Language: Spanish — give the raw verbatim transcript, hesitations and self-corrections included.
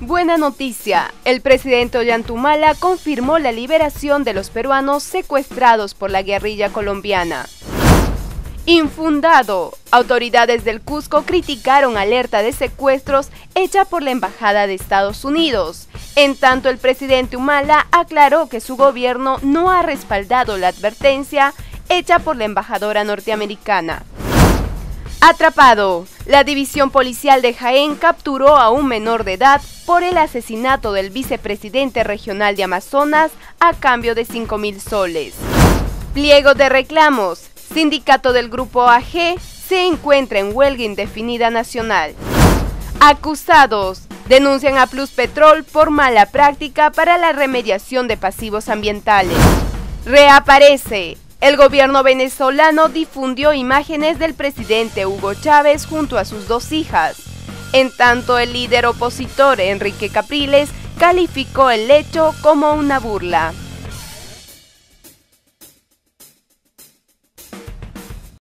Buena noticia, el presidente Ollanta confirmó la liberación de los peruanos secuestrados por la guerrilla colombiana. Infundado, autoridades del Cusco criticaron alerta de secuestros hecha por la Embajada de Estados Unidos. En tanto, el presidente Humala aclaró que su gobierno no ha respaldado la advertencia hecha por la embajadora norteamericana. Atrapado, la división policial de Jaén capturó a un menor de edad por el asesinato del vicepresidente regional de Amazonas a cambio de cinco mil soles. Pliego de reclamos, sindicato del Grupo A G se encuentra en huelga indefinida nacional. Acusados, denuncian a Pluspetrol por mala práctica para la remediación de pasivos ambientales. Reaparece. El gobierno venezolano difundió imágenes del presidente Hugo Chávez junto a sus dos hijas. En tanto, el líder opositor Enrique Capriles calificó el hecho como una burla.